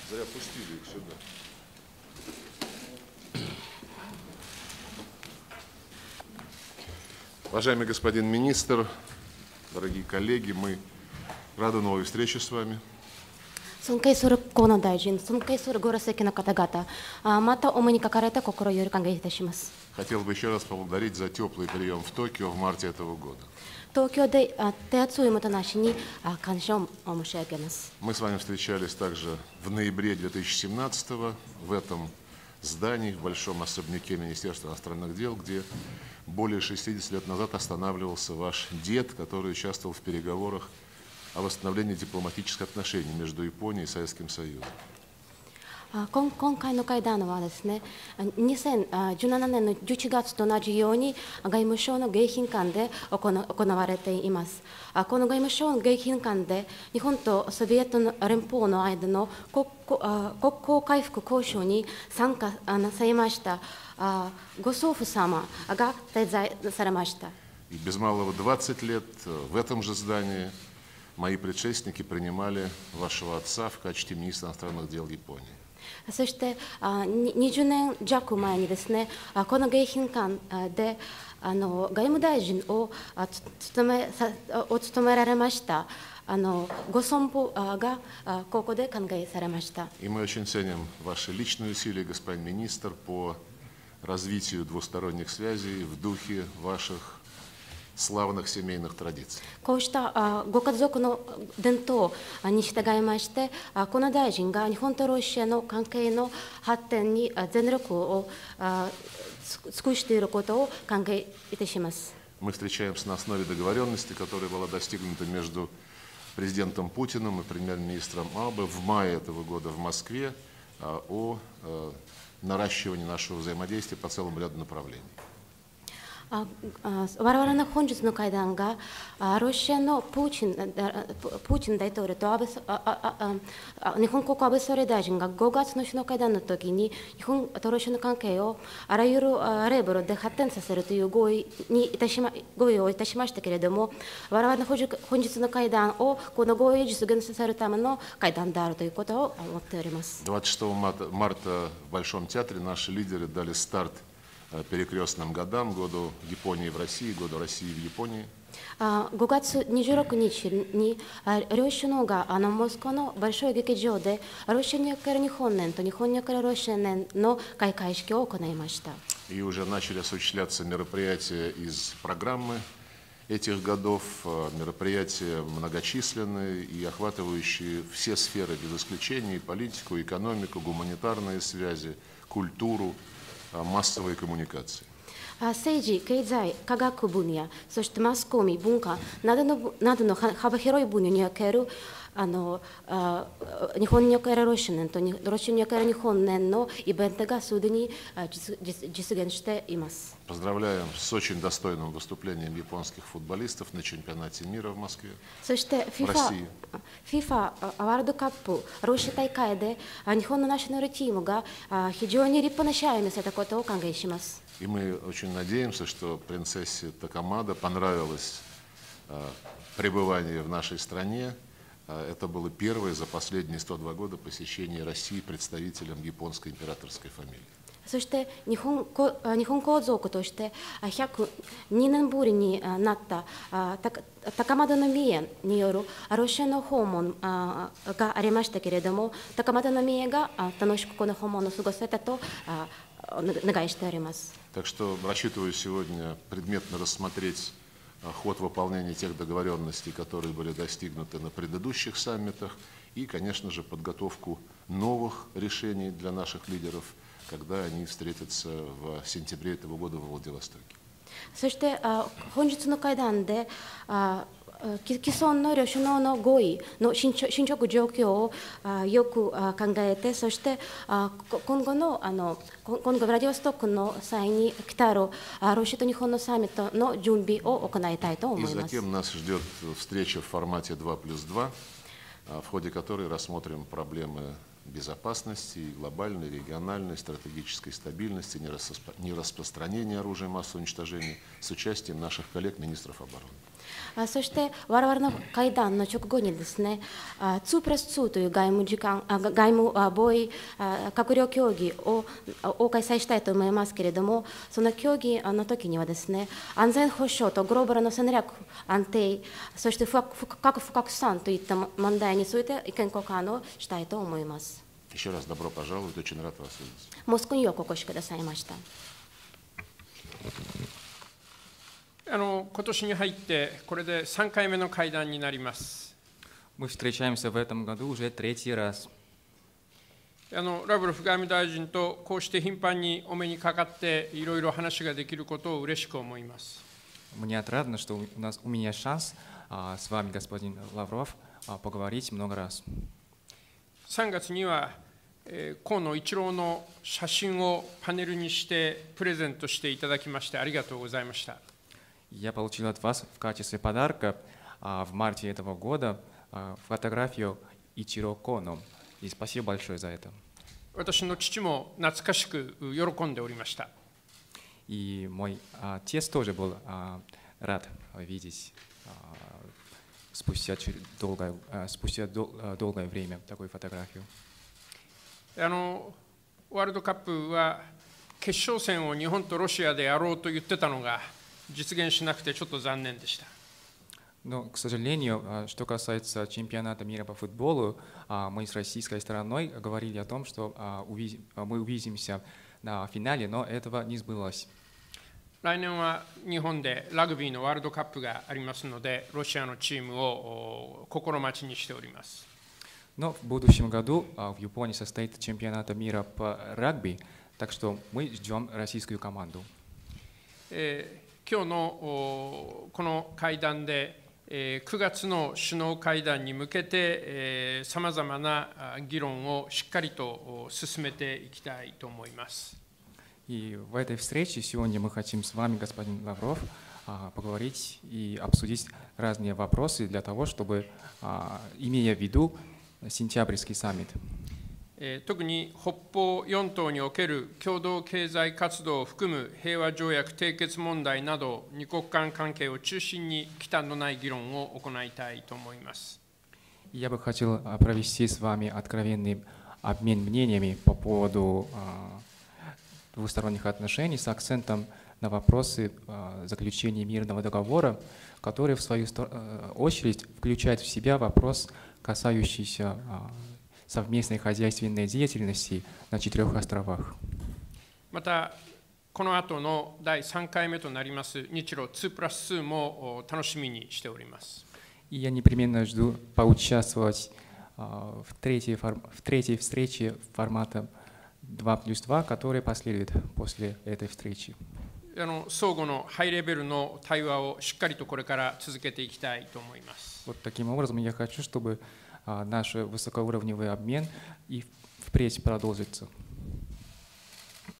Зря пустили их сюда. Уважаемый господин министр, дорогие коллеги, мы рады новой встрече с вами. 尊敬する河野大臣、尊敬するご列席の方々、またお目にかかれた心より歓迎いたします。 Хотел бы еще раз поблагодарить за теплый прием в Токио в марте этого года. 東京で手厚いもてなしに感謝を申し上げます。 Мы с вами встречались также в ноябре 2017 в этом здании, в большом особняке Министерства иностранных дел, где более 60 лет назад останавливался ваш дед, который участвовал в переговорах о восстановлении дипломатических отношений между Японией и Советским Союзом. 今回の会談はですね、2017年の11月と同じように外務省の迎賓館で行われています。この外務省の迎賓館で日本とソビエト連邦の間の国交回復交渉に参加されましたご祖父様が滞在されました。 И без малого 20 лет в этом же здании мои предшественники принимали вашего отца в качестве министра иностранных дел Японии. そして20年弱前にですね、この迎賓館で外務大臣を務められましたご孫父がここで歓迎されました。 И мы очень ценим ваши личные усилия, господин министр, по развитию двусторонних связей в духе ваших славных семейных традиций. こうしたご家族の伝統に従いまして、この大臣が日本とロシアの関係の発展に全力を尽くしていることを歓迎いたします。 Мы встречаемся на основе договоренности, которая была достигнута между президентом Путиным и премьер-министром Абе в мае этого года в Москве о наращивании нашего взаимодействия по целому ряду направлений. 我々の本日の会談がロシアのプーチン大統領と日本国安倍総理大臣が5月の首脳会談の時に日本とロシアの関係をあらゆるレベルで発展させるという合意をいたしましたけれども、我々の本日の会談をこの合意を実現させるための会談であるということを思っております。 26 марта в Большом театре наши лидеры дали старт перекрестным годам, году Японии в России, году России в Японии. 5月26日に両首脳がモスクワのバルショイ劇場でロシアにおける日本年と日本におけるロシア年の開会式を行いました。 И уже начали осуществляться мероприятия из программы этих годов, мероприятия многочисленные и охватывающие все сферы без исключения: политику, экономику, гуманитарные связи, культуру, массовые коммуникации. 政治、経済、科学分野、そしてマスコミ、文化などの幅広い分野における日本におけるロシア年とロシアにおける日本年のイベントがすでに実現しています。 Поздравляем с очень достойным выступлением японских футболистов на чемпионате мира в Москве. そして FIFA ワールドカップロシア大会で日本のナショナルチームが非常に立派な試合を見せたことを歓迎します。 И мы очень надеемся, что принцессе Такамада понравилось пребывание в нашей стране. Это было первое за последние 102 года посещение России представителем японской императорской фамилии. そして日本皇族として102年ぶりになった高円宮によるロシアの訪問がありましたけれども、高円宮が楽しくこの訪問を過ごせたとお願いしております。 Так что рассчитываю сегодня предметно рассмотреть ход выполнения тех договоренностей, которые были достигнуты на предыдущих саммитах, и, конечно же, подготовку новых решений для наших лидеров, когда они встретятся в сентябре этого года в Владивостоке. そして本日の会談で既存の両首脳の合意の進捗状況をよく考えて、そして今後ブラジオストックの際に来たるロシアと日本のサミットの準備を行いたいと思います。 И затем нас ждет встреча в формате 2+2, в ходе которой рассмотрим проблемы безопасности, глобальной, региональной, стратегической стабильности, нераспространения оружия массового уничтожения с участием наших коллег-министров обороны. そして我々の会談の直後にですね、2プラス2という外務防衛閣僚協議を開催したいと思いますけれども、その協議の時にはですね、安全保障とグローバルの戦略安定、そして核不拡散といった問題について意見交換をしたいと思います。 Еще раз добро пожаловать, очень рад вас видеть. モスクによくお越しくださいました。 今年に入ってこれで3回目の会談になります。 Мы встречаемся в этом году уже третий раз. ラブロフ外務大臣とこうして頻繁にお目にかかっていろいろ話ができることを嬉しく思います。 Мне отрадно, что у меня шанс с вами, господин Лавров, поговорить много раз. 3月には河野一郎の写真をパネルにしてプレゼントしていただきましてありがとうございました。 Я получил от вас в качестве подарка в марте этого года фотографию Ичиро Коно. И спасибо большое за это. 私の父も懐かしく喜んでおりました。 И мой отец тоже был рад видеть спустя долгое время такую фотографию. ワールドカップは決勝戦を日本とロシアでやろうと言ってたのが実現しなくてちょっと残念でした。 Но, к сожалению, что касается чемпионата мира по футболу, мы с российской стороной говорили о том, что мы увидимся на финале, но этого не сбылось. 来年は日本でラグビーのワールドカップがありますので、ロシアのチームを心待ちにしております。 Но в будущем году в Японии состоится чемпионат мира по регби, так что мы ждем российскую команду. 今日のこの会談で9月の首脳会談に向けてさまざまな議論をしっかりと進めていきたいと思います。 И в этой встрече сегодня мы хотим с вами, господин Лавров, поговорить и обсудить разные вопросы для того, чтобы, имея в виду сентябрьский саммит. 特に北方四島における共同経済活動を含む平和条約締結問題など二国間関係を中心に忌憚のない議論を行いたいと思います。 Я бы хотел провести с вами откровенный обмен мнениями по поводу двусторонних отношений с акцентом на вопросы заключения мирного договора, который в свою очередь включает в себя вопрос, касающийся совместной хозяйственной деятельности на 4 островах. またこの後の第3回目となります日露2+2も楽しみにしております。 И я непременно жду поучаствовать в третьей встрече формата 2+2, которая последует после этой встречи. 相互のハイレベルの対話をしっかりとこれから続けていきたいと思います。 Вот таким образом я хочу, чтобы наш высокоуровневый обмен и впредь продолжится.